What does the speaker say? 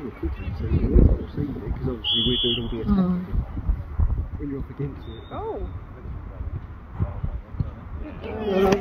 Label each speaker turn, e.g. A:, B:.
A: So you always have to see it, because obviously we're doing all the attacking. When you're up against it.
B: Oh!